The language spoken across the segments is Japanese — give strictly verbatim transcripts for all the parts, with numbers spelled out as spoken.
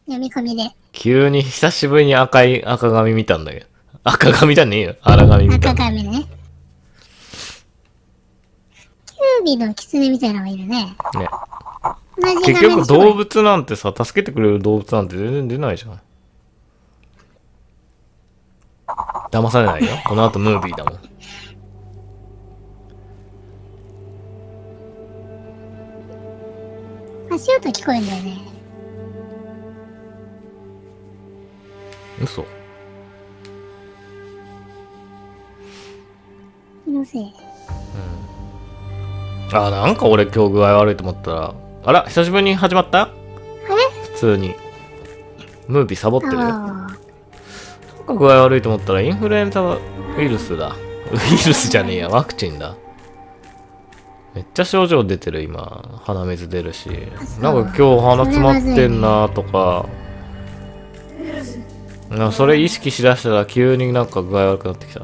読み込みで。 急に久しぶりに赤い、赤髪見たんだけど。赤髪じゃねえよ。荒髪見た。 赤髪ね。キュービの狐みたいなのがいるね。 ね。 同じ結局動物なんてさ、助けてくれる動物なんて全然出ないじゃん。騙されないよ。この後ムービーだもん。 足音聞こえんだよね。 嘘。 気のせい。 あ、なんか俺今日具合悪いと思ったら、あら、久しぶりに始まった？普通に。ムービーサボってる？なんか具合悪いと思ったらインフルエンザウイルスだ。ウイルスじゃねえや、ワクチンだ。めっちゃ症状出てる今。鼻水出るし。なんか今日鼻詰まってんなとか。なんかそれ意識しだしたら急になんか具合悪くなってきた。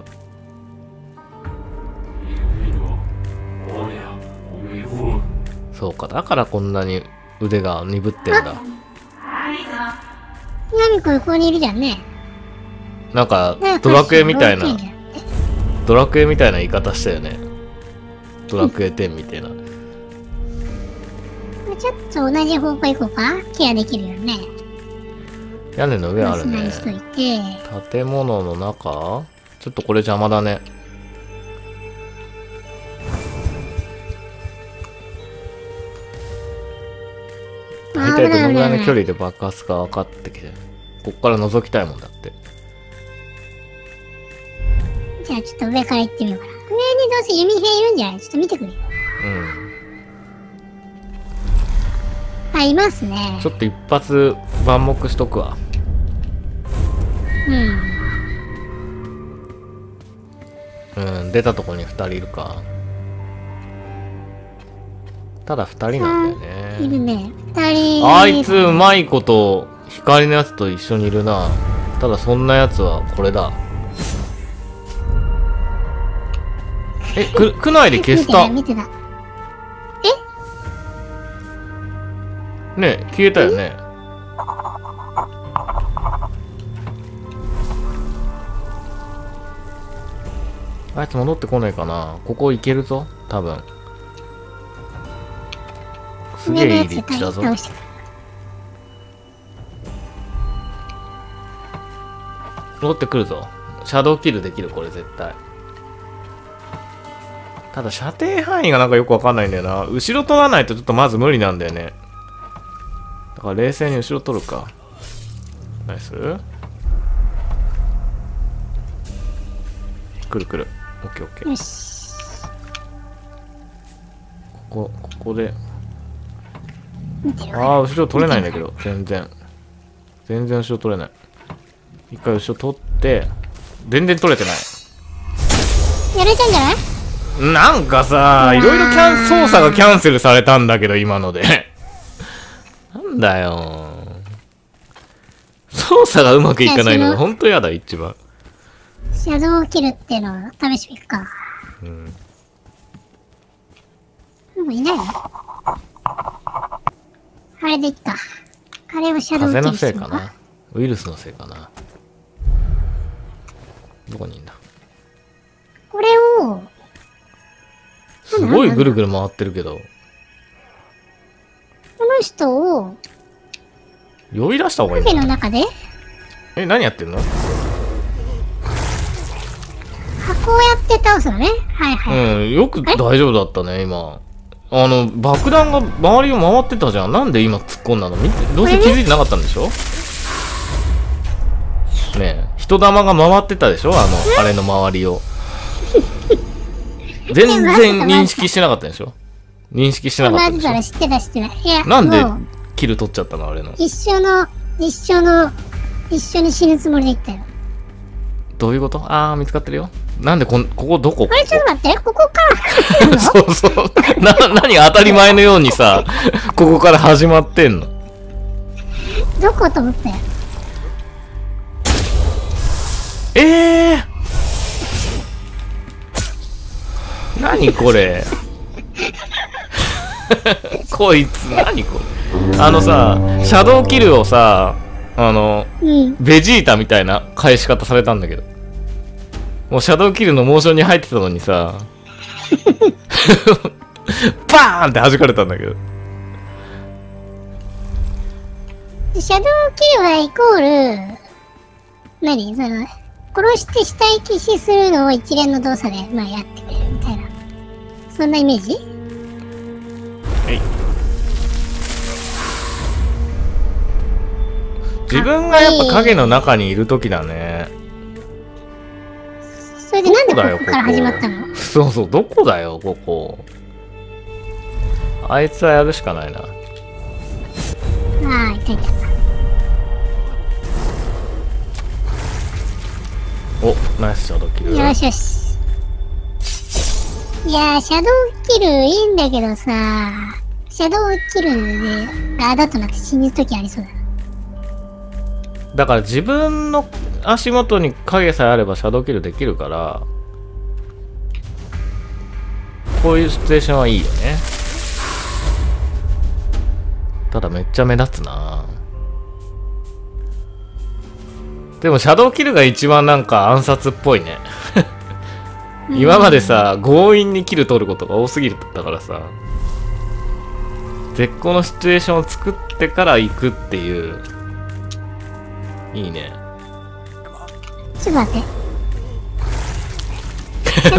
そうか、だからこんなに腕が鈍ってんだ。 何これ、ここにいるじゃんね。 なんかドラクエみたいなドラクエみたいな言い方したよね。ドラクエテンみたいな。 ちょっと同じ方向行こうか。ケアできるよね。 屋根の上あるね。 しといて。 建物の中？ちょっとこれ邪魔だね。大体どのぐらいの距離で爆発か分かってきて、こっから覗きたいもんだって。 じゃあちょっと上から行ってみようかな。上にどうせ弓兵いるんじゃない？ちょっと見てくれよ。うん。あ、いますね。 ちょっと一発番目しとくわ。うん。うん、出たとこにふたりいるか。ただふたりなんだよね。 いるね。ふたり。 あいつうまいこと光のやつと一緒にいるな。ただそんなやつはこれだ。え、く、区内で消した。 見てた。 え？ねえ、消えたよね。あいつ戻ってこないかな。ここ行けるぞ、多分。すげえいい立地だぞ。戻ってくるぞ。シャドウキルできる、これ絶対。ただ射程範囲がなんかよくわかんないんだよな。後ろ取らないとちょっとまず無理なんだよね。だから冷静に後ろ取るか。ナイス。くるくる。オッケーオッケー。 よし。 ここ、ここで。 見てるああ、後ろ取れないんだけど、全然。全然後ろ取れない。一回後ろ取って、全然取れてない。 やれたんじゃない？ なんかさ、いろいろキャン、操作がキャンセルされたんだけど、今ので。なんだよ。操作がうまくいかないのが本当やだ、一番。 シャドウキルっていうのを試してみるか。 うん。 もういないの？あれでいっか。あれをシャドウキル風のせいかな。ウイルスのせいかな。どこにいんだ？ これを、 すごいぐるぐる回ってるけど。 この人を、 呼び出した方がいいカフェの中でえ、何やってんの？ 箱をやって倒すのね。はいはい。 うん、よく大丈夫だったね、今。あの、爆弾が周りを回ってたじゃん。なんで今突っ込んだの？見て、どうせ気づいてなかったんでしょ？ねえ、人玉が回ってたでしょ？あの、あれの周りを。全然認識してなかったでしょ？認識してなかったでしょ？ 知ってた知ってた。いや、 なんでキル取っちゃったのあれの。 一緒の、一緒の、一緒に死ぬつもりで言ったよ。 どういうこと？あー、見つかってるよ。なんでこん、ここどこ？ あれちょっと待って、ここから来るの？ そうそう。な、何当たり前のようにさ、ここから始まってんの。 どこと思ったよ。 えー何これこいつ何これあのさシャドウキルをさあの、 うん。 ベジータみたいな返し方されたんだけど。もうシャドウキルのモーションに入ってたのにさ、バーンって弾かれたんだけど。 シャドウキルはイコール、何その、殺して死体消しするのを一連の動作で、まあやってくれるみたいな。そんなイメージ？ はい。自分がやっぱ影の中にいる時だね。 それでなんでここから始まったの？ そうそう、どこだよ、ここ。あいつはやるしかないな。 ああ、いたいた。 お、ナイスシャドウキル。 よしよし。いやー、シャドウキルいいんだけどさ、シャドウキルで、あーだとなって死ぬ時ありそうだな。 だから自分の足元に影さえあればシャドウキルできるから、こういうシチュエーションはいいよね。ただめっちゃ目立つな。でもシャドウキルが一番なんか暗殺っぽいね。今までさ、強引にキル取ることが多すぎるだからさ、絶好のシチュエーションを作ってから行くっていう。いいね。 ちょっと待って。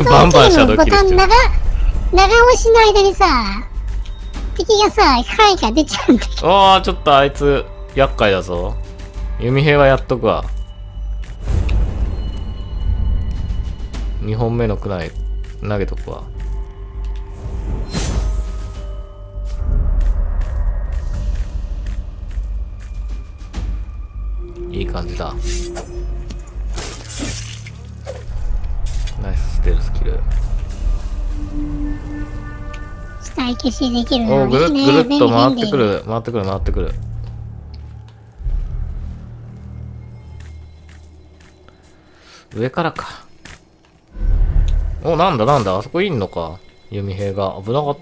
バンバンシャドウキルしちゃう。 長、長押しの間にさ、敵がさ、範囲が出ちゃうんだけど。 ああ、ちょっとあいつ、厄介だぞ。弓兵はやっとくわ。にほんめのくらい投げとくわ。いい感じだ。ナイスステルスキル。 死体消しできるおお、 のぐるっいいね。 ぐるっと回ってく便利便利。 る回ってくる回ってくる。上からか。お、なんだなんだ、あそこいんのか。弓兵が危なかった。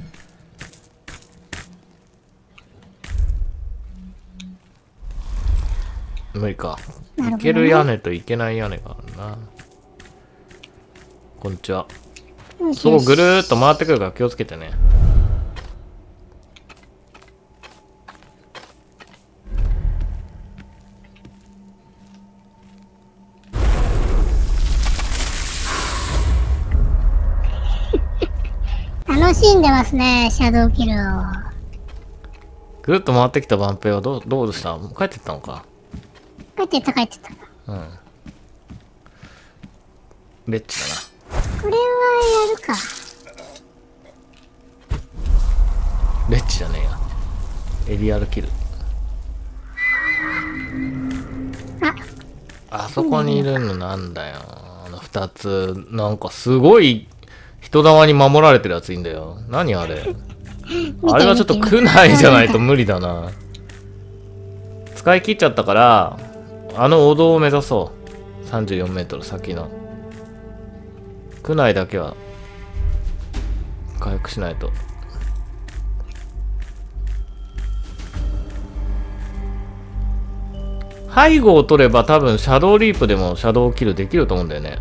無理か。 なるほどね。 いける屋根といけない屋根があるな。こんにちは。 よしよしそう、ぐるーっと回ってくるから気をつけてね。 楽しんでますね、シャドウキルを。 ぐるっと回ってきたバンペイはどう、どうした？帰ってったのか。 帰ってった帰ってった。 うん。レッチだな。 これはやるか。 レッチじゃねえや。エリアルキル。 あ、 あそこにいるのなんだよ。あの二つ。なんかすごい人玉に守られてるやついいんだよ。何あれ。あれはちょっと区内じゃないと無理だな。使い切っちゃったから、あのお堂を目指そう。さんじゅうよんメートル先の。区内だけは回復しないと。背後を取れば多分シャドウリープでもシャドウキルできると思うんだよね。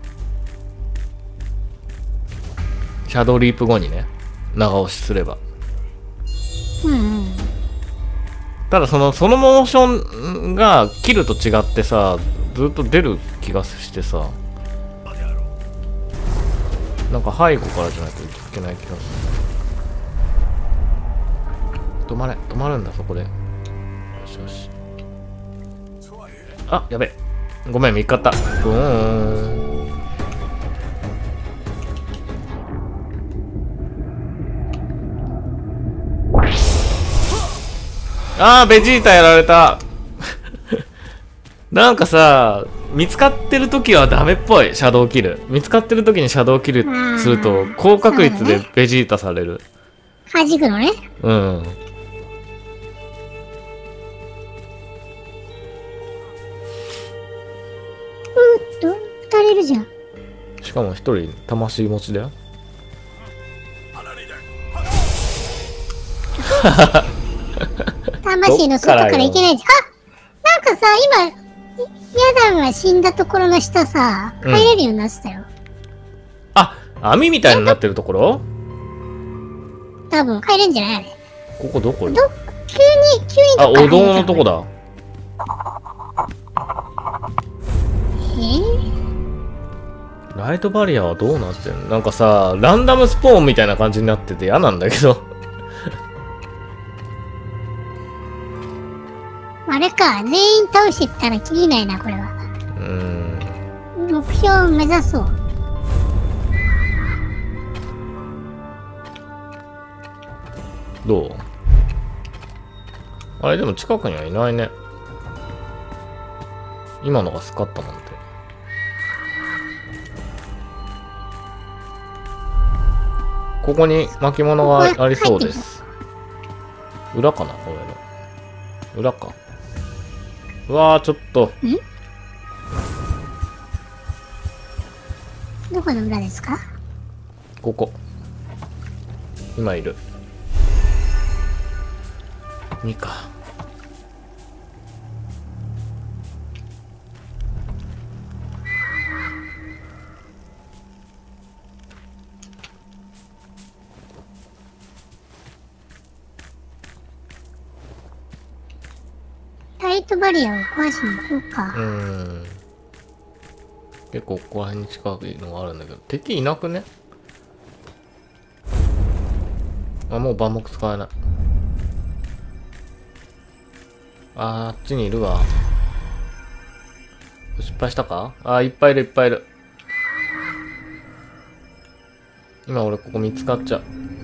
シャドウリープ後にね、長押しすれば。 うんうん。 ただその、そのモーションがキルと違ってさ、ずっと出る気がしてさ、なんか背後からじゃないといけない気がする。止まれ、止まるんだ、そこで。よしよし。あ、やべ。ごめん、見っかった。ブーン。あー、ベジータやられた。なんかさ、見つかってる時はダメっぽい、シャドウキル。見つかってる時にシャドウキルすると、高確率でベジータされる。 弾くのね。 うん。 うーっと、二人いるじゃん。 しかも一人、魂持ちだよ。 魂の外からいけないじゃん。あ、 なんかさ、今、ヤダンが死んだところの下さ、入れるようになってたよ。うん、 あ、網みたいになってるところ？ 多分、入れんじゃないあれ。 ここどこよ？ ど、急に、急にあ、お堂のとこだ。 えーライトバリアはどうなってんの？なんかさ、ランダムスポーンみたいな感じになってて嫌なんだけど。 あれか、全員倒していったらきりないな、これは。 うーん。 目標を目指そう。 どう？あれでも近くにはいないね。今のがスカッタなんて。ここに巻物がありそうです。裏かなこれの。裏か。うわー、ちょっと。 ん？どこの裏ですか？ ここ。今いる。にか。 ライトバリアを壊しに行こうか。 うーん。結構ここら辺に近いのがあるんだけど、敵いなくね？あ、もう万目使えない。あー、あっちにいるわ。失敗したか？あー、いっぱいいるいっぱいいる。今俺ここ見つかっちゃう。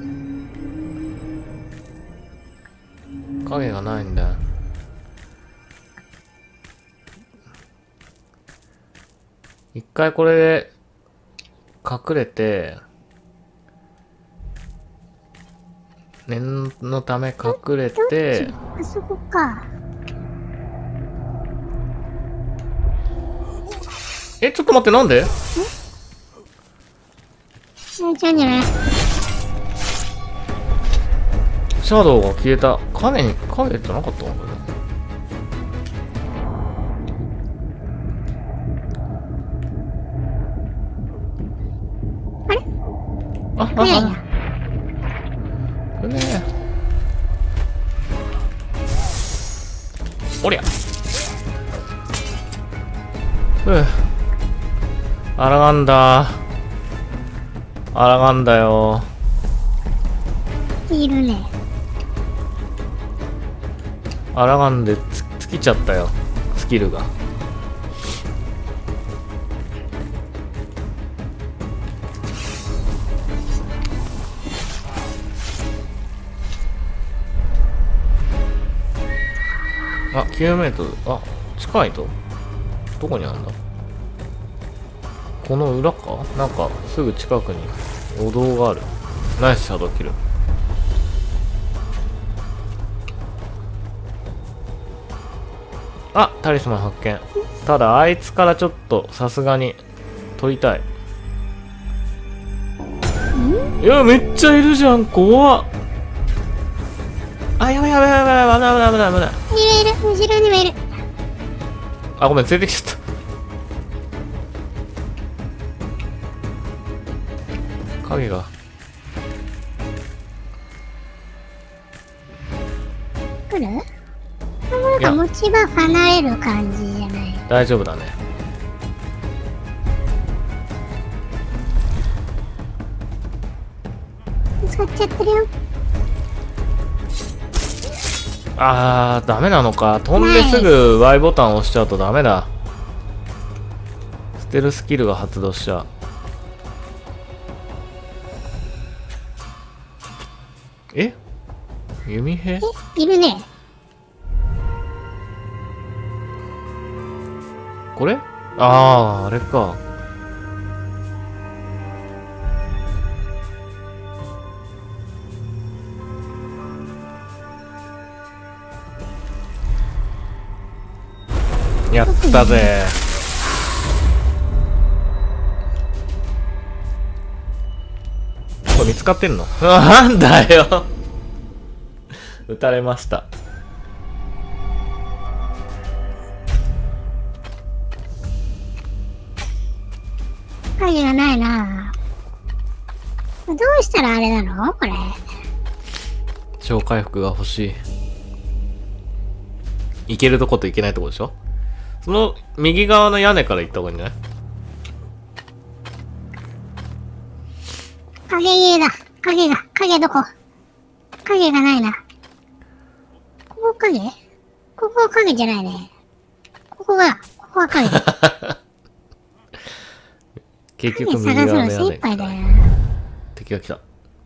影がないんだよ。一回これで隠れて、念のため隠れて、 あそこか。 え、ちょっと待って、なんで？え？ 死んじゃうんじゃない？ シャドウが消えた。影に、影じゃなかったのかな？ あれ？ あ、あ、あ。これね。おりゃ。ふう。あらがんだ。あらがんだよ。 いるね。 あらがんでつ尽きちゃったよ。スキルが。あ、きゅうメートル。あ、近いと？どこにあるんだ？この裏か？なんか、すぐ近くにお堂がある。ナイスシャドウキル。あ、タリスマン発見。ただ、あいつからちょっと、さすがに、取りたい。いや、めっちゃいるじゃん、怖っ。あ、やばいやばいやばいやばい、危ない危ない危ない危ない。 いるいる、後ろにもいる。 あ、ごめん、連れてきちゃった。影が。 来る？なんか持ち場離れる感じじゃない？ 大丈夫だね。 使っちゃってるよ。 あー、ダメなのか。飛んですぐ ワイ ボタン押しちゃうとダメだ。ステルスキルが発動しちゃう。え？弓兵？ え、いるね。 これ？あー、あれか。やったぜ。これ見つかってんの？なんだよ。撃たれました。 影がないな。どうしたらあれなのこれ。 超回復が欲しい。行けるとこと行けないとこでしょ。その右側の屋根から行った方がいいんじゃない？ 影家だ。影が、影どこ？影がないな。ここ影？ここ影じゃないね。ここが、ここは影。 結局右探すの側の屋根精一杯だよ。 敵が来た。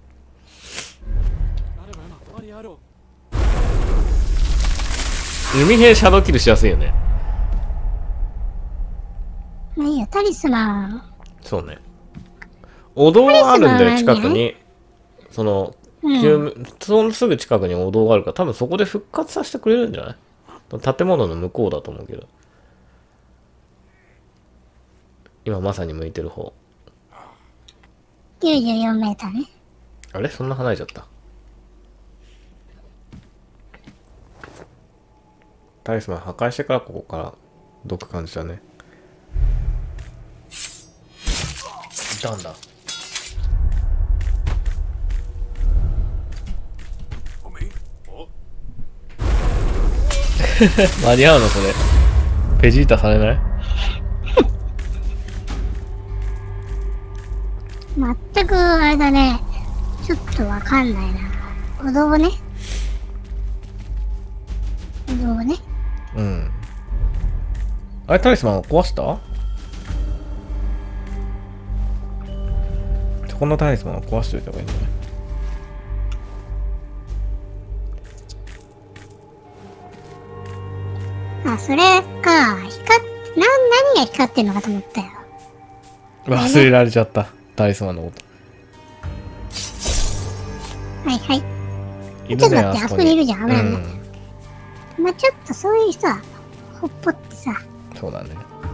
弓兵シャドウキルしやすいよね。 まあいいよ、タリスマン。 そうね。お堂があるんだよ、近くに。その、 うん、 そのすぐ近くにお堂があるから、多分そこで復活させてくれるんじゃない？建物の向こうだと思うけど。今まさに向いてる方。 きゅうじゅうよんメーターね。 あれそんな離れちゃった。タリスマン破壊してからここから毒感じだね。いたんだ。間に合うのそれ。ペジータされない？ 全くあれだね。ちょっとわかんないな。お堂ね。お堂ね。 うん。あれタリスマン壊した？そこのタリスマンを壊しといた方がいいんじゃない？ あ、それか。光っ、な、何が光ってんのかと思ったよ。 忘れられちゃった。タリスマンのこと。 はいはい。ちょっと待って、あそこにいるじゃん。危ない危ない。まあちょっとそういう人は、ほっぽってさ。 そうだね。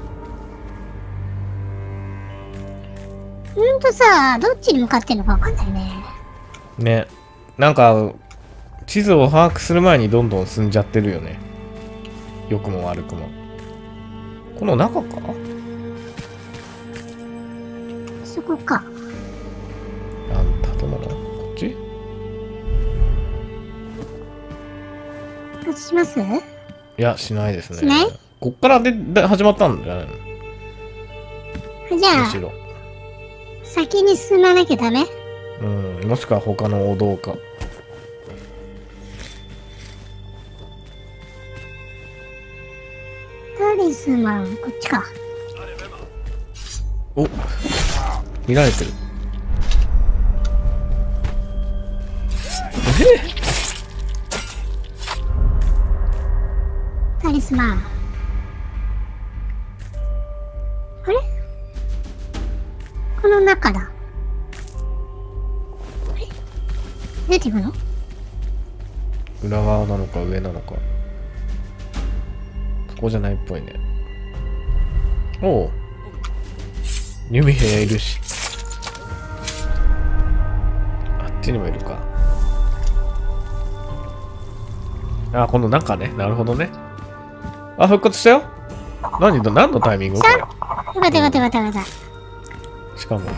ほんとさ、どっちに向かってんのかわかんないね。 ね。なんか、地図を把握する前にどんどん進んじゃってるよね。良くも悪くも。この中か？ そこか。 あの建物？こっち？ 復活します？ いや、しないですね。 しない？ こっからでで始まったんじゃないの？ じゃあ、 むしろ。 先に進まなきゃダメ？ うん、もしくは他のお堂か。 タリスマン、こっちか。 お、見られてる。え？ タリスマン。あれ？この中だ。あれ？出てくの？ 裏側なのか上なのか。ここじゃないっぽいね。おう。弓兵いるし。あっちにもいるか。あ、この中ね。なるほどね。あ、復活したよ。何だ、何のタイミングこれ。 よかったよかったよかったよかった。 しかも。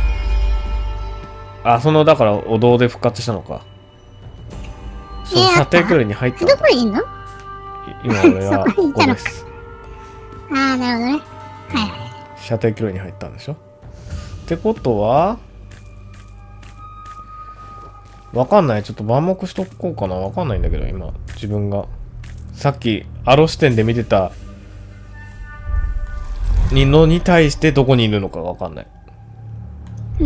あ、その、だから、お堂で復活したのか。その射程距離に入った。 どこにいんの？ 今俺はそこにいたのか。 ここです。 ああ、なるほどね。はいはい。 射程距離に入ったんでしょ。ってことはわかんない。ちょっと番目しとこうかな。わかんないんだけど、今、自分が。さっき、アロ視点で見てたのに対してどこにいるのかわかんない。 うん。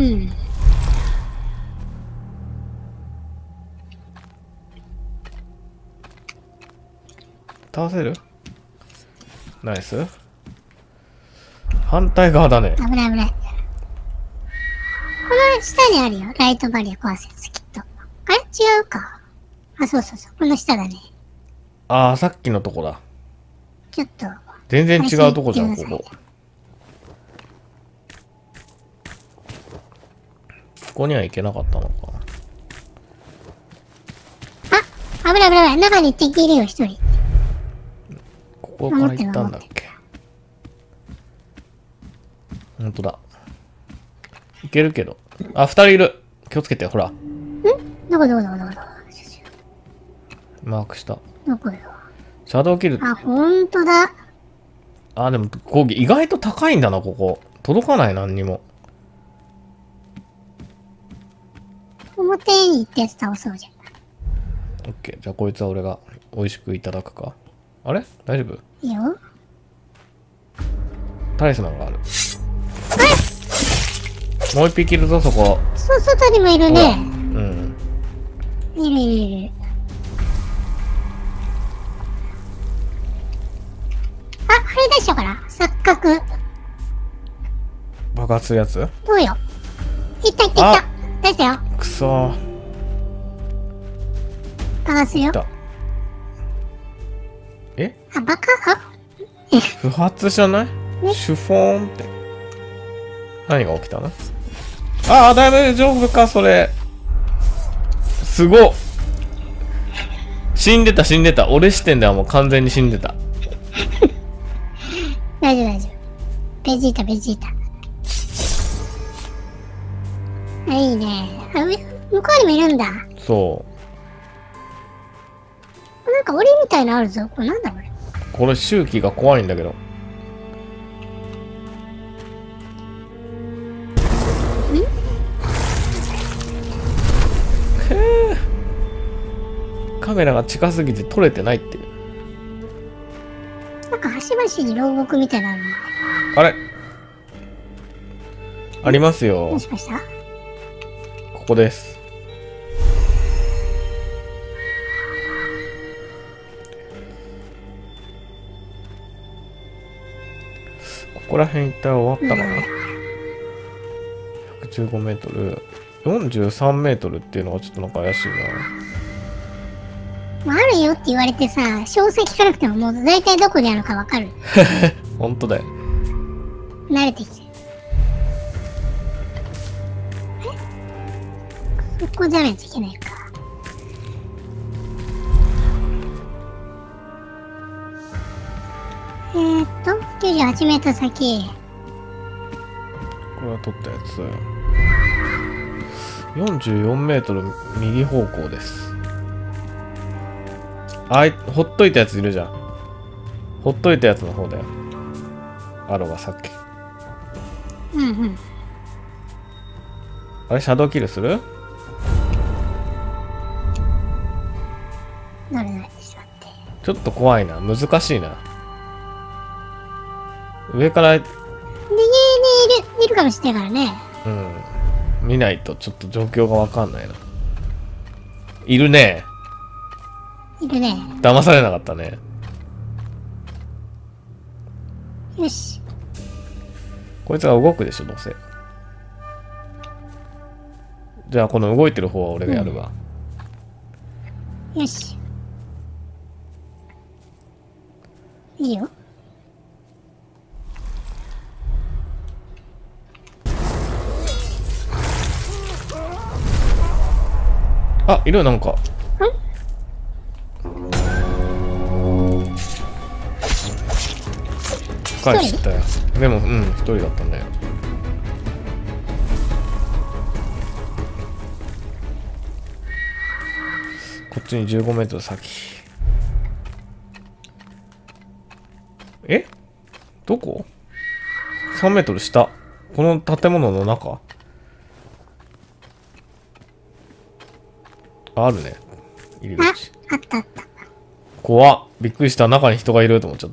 倒せる？ナイス。反対側だね。 危ない危ない。この下にあるよ。ライトバリア壊すやつ、きっと。あれ違うか。あ、そうそうそう。この下だね。 ああ、さっきのとこだ。 ちょっと。 全然違うとこじゃん、ここ。ここには行けなかったのか。 あ、危ない危ない危ない。中に敵いるよ、一人。 ここから行ったんだっけ。ほんとだ。 いけるけど。あ、二人いる。気をつけて、ほら。 んどこどこどこどこどこ。 マークした。 どこよ。 シャドウキル。 あ、ほんとだ。 あ、でも、こう意外と高いんだな、ここ。届かない、何にも。 表に行ったやつ倒そうじゃん。 オッケー。じゃあ、こいつは俺が美味しくいただくか。あれ大丈夫？ いいよ。 タリスマンがある。もう一匹いるぞ、そこ。 そう、外にもいるね。 うん。 いるいるいる。あ、あれ出しようかな。錯覚。 爆発するやつ？ どうよ。いったいったいった。出したよ。 くそー。 爆発するよ。 え？ あ、爆発、 不発じゃない？シュフォーンって。何が起きたの？ああ、大丈夫か、それ。すごっ。死んでた、死んでた。俺視点ではもう完全に死んでた。 大丈夫大丈夫。ベジータ、ベジータ。あ、いいね。あ、上、向こうにもいるんだ。 そなんか檻みたいなのあるぞ。これなんだこれ。 う。これ周期が怖いんだけど。カメラが近すぎて撮れてないっていう。 なんか端々に牢獄みたいなのあれありますよ。 どうしました？ ここです。ここら辺一体終わったかな、うん、ひゃくじゅうごメートル。よんじゅうさんメートルっていうのがちょっとなんか怪しいな。 あるよって言われてさ、詳細聞かなくてももう大体どこにあるかわかる。 ほんとだよ。 慣れてきて。え？そこじゃないといけないか。えーっと、きゅうじゅうはちメートル先。 これは取ったやつ。よんじゅうよんメートル右方向です。あい、ほっといたやついるじゃん。ほっといたやつの方だよ。アロがさっき。 うんうん。 あれ、シャドウキルする？ なるなるでしょって。 ちょっと怖いな。難しいな。上から。 右にいる、いるかもしれないからね。 うん。見ないとちょっと状況がわかんないな。いるね。 いるね。 騙されなかったね。 よし。 こいつが動くでしょ、どうせ。じゃあ、この動いてる方は俺がやるわ。 うん、よし。いいよ。 あ、いるなんか。返したよ。でも、うん、一人だったね。こっちにじゅうごメートル先。え？どこ？ さん メートル下。この建物の中？あるね。入り口。 あ、あったあった。 怖っ。びっくりした。中に人がいると思っちゃった。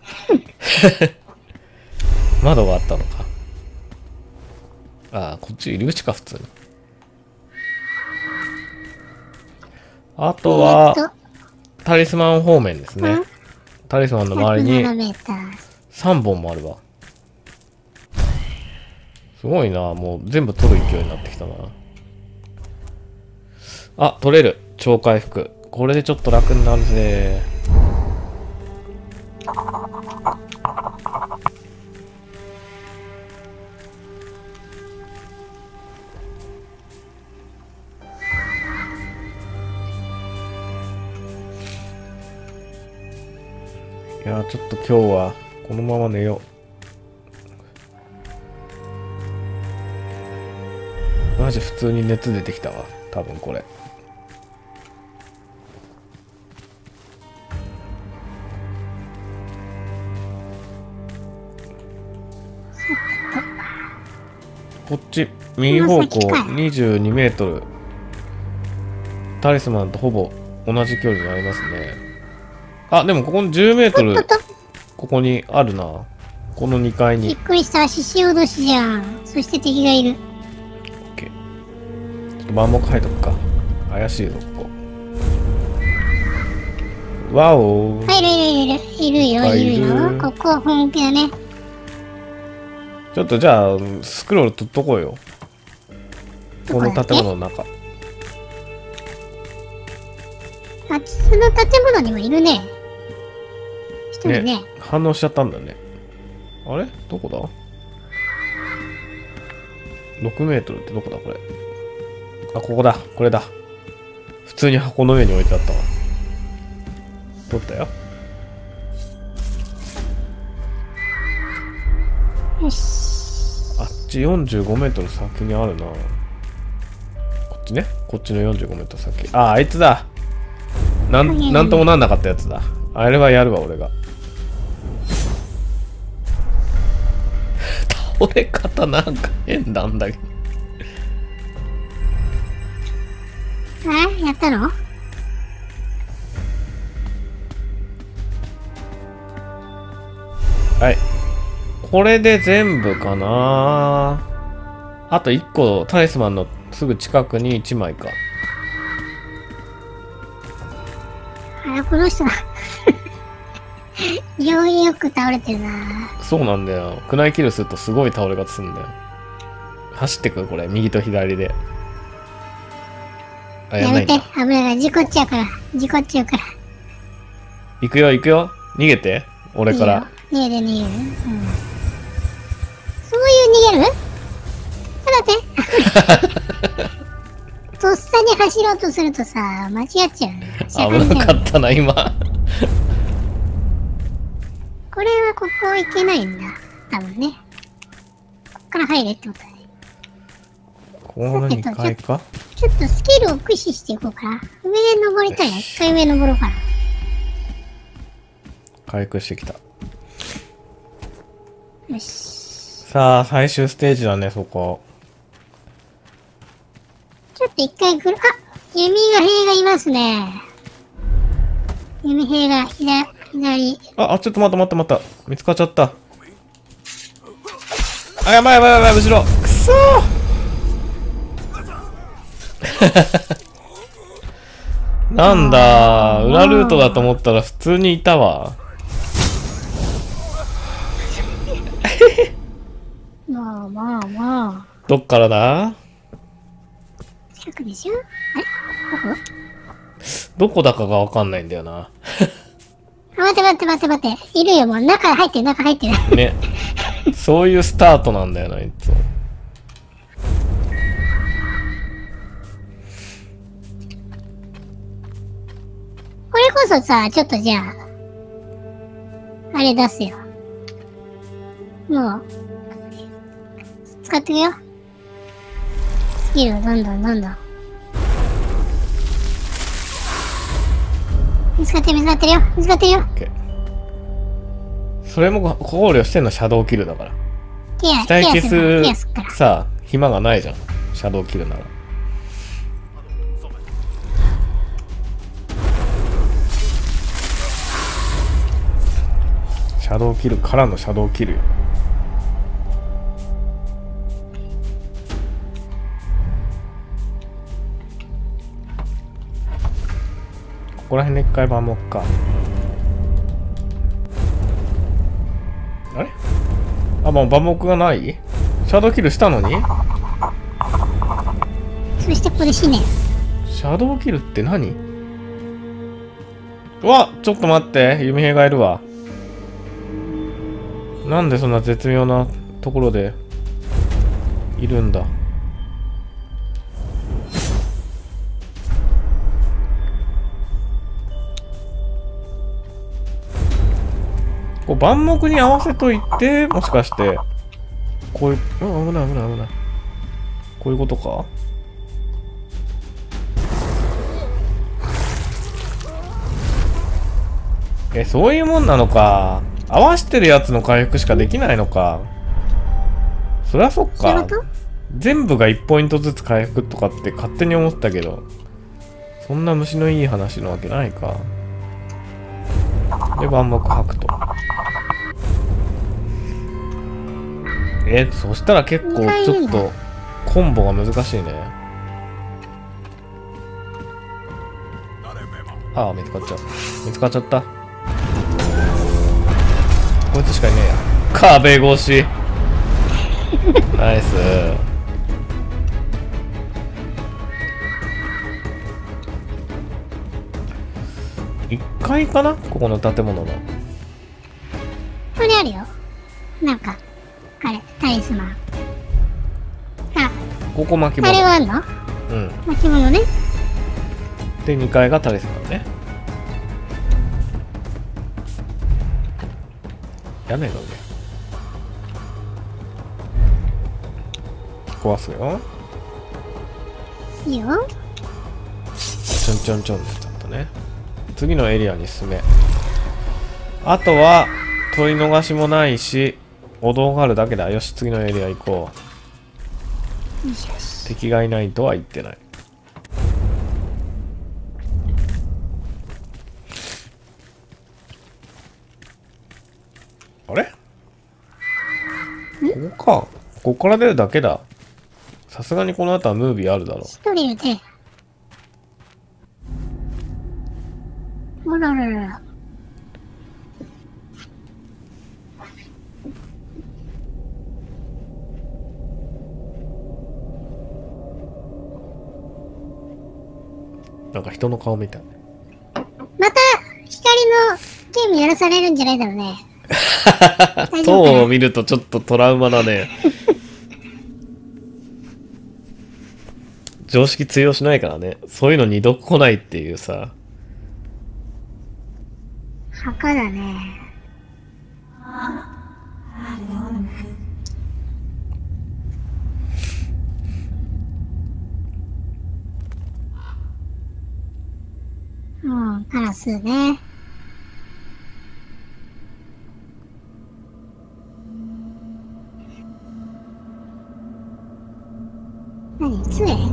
窓があったのか。ああ、こっち入り口か、普通に。あとは、タリスマン方面ですね。タリスマンの周りにさんぼんもあるわ。すごいな。もう全部取る勢いになってきたな。あ、取れる。超回復。これでちょっと楽になるぜ。いやー、ちょっと今日はこのまま寝よう。 マジ普通に熱出てきたわ多分これ。こっち右方向にじゅうにメートル。タリスマンとほぼ同じ距離にありますね。あ、でもここにじゅうメートルここにあるな。このにかいに。 びっくりした。獅子落としじゃん。そして敵がいる。 オッケー。ちょっと万目入っとくか。怪しいぞここ。わお。 はい、いるいるいるいるよいるよ。ここは本気だね。 ちょっとじゃあスクロール取っとこうよ。この建物の中。 あっちの建物にもいるね。一人ね。 ね、反応しちゃったんだね。あれどこだ ?ろく メートルってどこだこれ。あ、ここだ。これだ。普通に箱の上に置いてあったわ。取ったよ。 よし。 あっちよんじゅうごメートル先にあるな。こっちね。こっちのよんじゅうごメートル先。あ、あいつだ。なん、なんともなんなかったやつだ。あれはやるわ、俺が。倒れ方なんか変なんだけど。 あ、やったの？ はい。これで全部かな。あといっこ、タリスマンのすぐ近くにいちまいか。 あ、この人病院よく倒れてるな。 そうなんだよ。クナイキルするとすごい倒れ方するんだよ。走ってくこれ、右と左で。あ、ややめて、 んないんだ。 危ないから、事故っちゃうから、事故っちゃうから。 行くよ、行くよ。逃げて。俺から。 いいよ逃げて逃げる。うん。そういう逃げる？ちょっと待って。とっさに走ろうとするとさ、間違っちゃう。 危なかったな、今。 これはここ行けないんだ。多分ね。こっから入れってことだね。 ここのにかいか？ ちょっとスキルを駆使していこうかな。上で登りたいな。一回上登ろうかな。 回復してきた。 よし。 さあ、最終ステージだね、そこ。 ちょっと一回ぐる、あ、弓が兵がいますね。弓兵が左、左。 あ、あ、ちょっと待った待った待った。見つかっちゃった。あ、やばいやばいやばい、後ろ。くそー。なんだ、裏ルートだと思ったら普通にいたわ。 まあまあまあ。 どっからだ？ 近くでしょ？あれどこだかがわかんないんだよな。 あ、待って待って待って待って。いるよ、もう。中入ってる、中入ってる。 ね。そういうスタートなんだよな、いつも。 これこそさ、ちょっとじゃあ、あれ出すよ。もう、使ってくよ。スキルをどんどんどんどん。見つかってる見つかってるよ。見つかってるよ。 それも考慮してんのシャドウキルだから。 ケア、 機体消ケアするケアすすっから。 さ、暇がないじゃん。シャドウキルなら。シャドウキルからのシャドウキルよ。ここら辺で一回番目か。あれあ、もう番目がない？シャドウキルしたのに？ そしてこれ死ね。 シャドウキルって何？うわ、ちょっと待って、弓兵がいるわ。なんでそんな絶妙なところでいるんだ。こう番目に合わせといて、もしかしてこういう、うん、危ない危ない危ない。こういうことか。 え、そういうもんなのか。合わしてるやつの回復しかできないのか。そりゃそっか。全部がいちポイントずつ回復とかって勝手に思ったけど、そんな虫のいい話なわけないか。で、万目吐くと。え、そしたら結構ちょっとコンボが難しいね。ああ、見つかっちゃう。見つかっちゃった。こいつしかいねえや。壁越し。ナイス。いっかいかな、ここの建物の。 これあるよ。なんか、あれ、タリスマン。あ、 ここ巻物。 あれはあんの？ うん。 巻物ね。 で、にかいがタリスマンね。屋根が上。壊すよ。 いいよ。 ちょんちょんちょんってちゃったね。次のエリアに進め。あとは取り逃しもないし、お堂があるだけだ。よし、次のエリア行こう。 よしよし。 敵がいないとは言ってない。あれ？ここか。ここから出るだけだ。さすがにこの後はムービーあるだろう。 一人いるね。あらららら。 なんか人の顔みたい。 また光のゲームやらされるんじゃないだろうね。 塔を見るとちょっとトラウマだね。常識通用しないからね。そういうの二度来ないっていうさ。 墓だね。うん、カラスね。何？杖？ ね。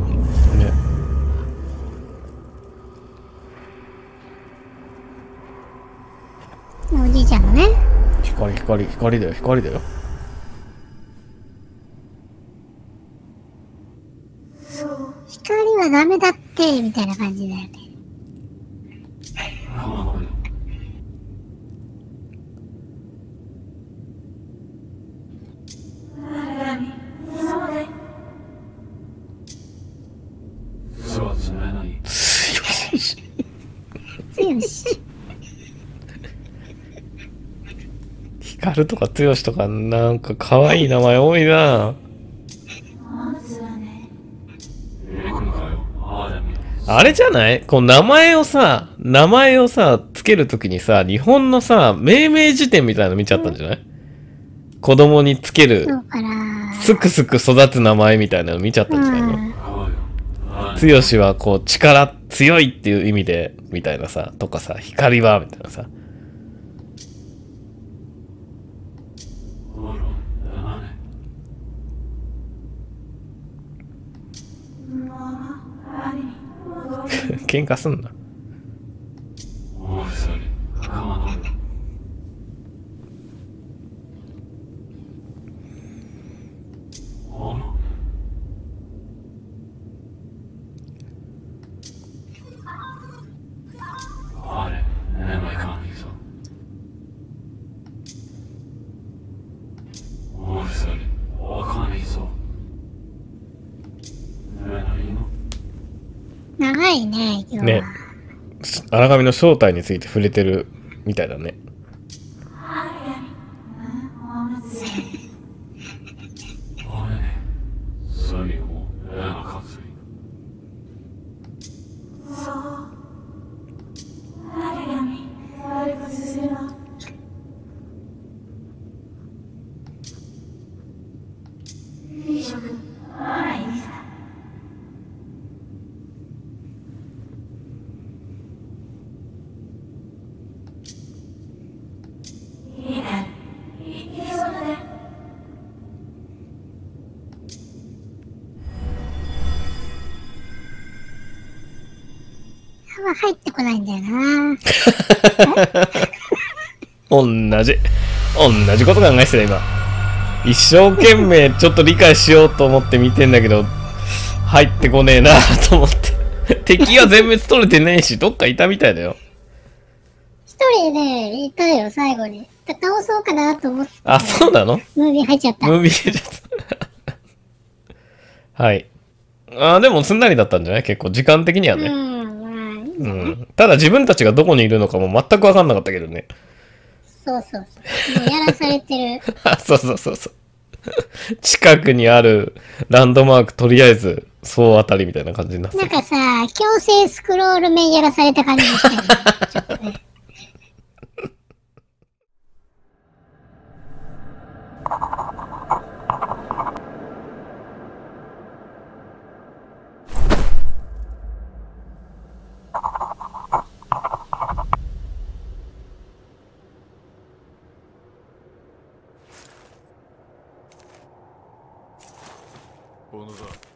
おじいちゃんのね。 光光光だよ、光だよ。 光はダメだってみたいな感じだよね。強し。 光とか剛とかなんか可愛い名前多いな。あれじゃない？こう名前をさ、名前をさ、つけるときにさ、日本のさ、命名辞典みたいなの見ちゃったんじゃない？うん、子供につける、すくすく育つ名前みたいなの見ちゃったんじゃないの？剛はこう、力強いっていう意味で、みたいなさ、とかさ、光は、みたいなさ。喧嘩すんな。 長いね、今日は。 ね。荒神の正体について触れてるみたいだね。 あんま入ってこないんだよな。 同じ。同じこと考えてた、今。一生懸命ちょっと理解しようと思って見てんだけど、入ってこねえなと思って。敵は全滅取れてねえし、どっかいたみたいだよ。 一人でいたよ、最後に。倒そうかなと思って。 あ、そうなの？ ムービー入っちゃった。 ムービー入っちゃった。はい。あ、でもすんなりだったんじゃない？結構時間的にはね。うん、うん。ただ自分たちがどこにいるのかも全く分かんなかったけどね。 そうそうそう。もうやらされてる。 そうそうそうそう。近くにあるランドマークとりあえず総当たりみたいな感じになってなんかさ、強制スクロール面やらされた感じでしたよね。ちょっとね。 小野田